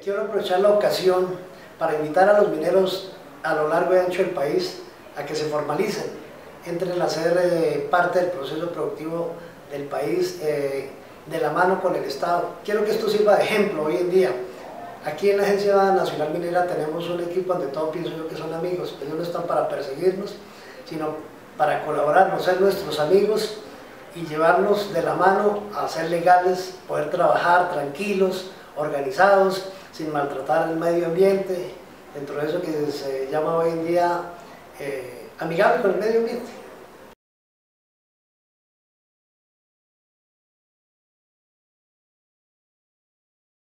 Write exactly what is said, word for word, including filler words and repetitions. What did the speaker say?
quiero aprovechar la ocasión para invitar a los mineros a lo largo y ancho del país a que se formalicen, entren a ser eh, parte del proceso productivo del país eh, de la mano con el Estado. Quiero que esto sirva de ejemplo hoy en día. Aquí en la Agencia Nacional Minera tenemos un equipo donde todos pienso yo que son amigos. Ellos no están para perseguirnos, sino para colaborarnos, ser nuestros amigos y llevarnos de la mano a ser legales, poder trabajar tranquilos, organizados, sin maltratar el medio ambiente, dentro de eso que se llama hoy en día eh, amigable con el medio ambiente.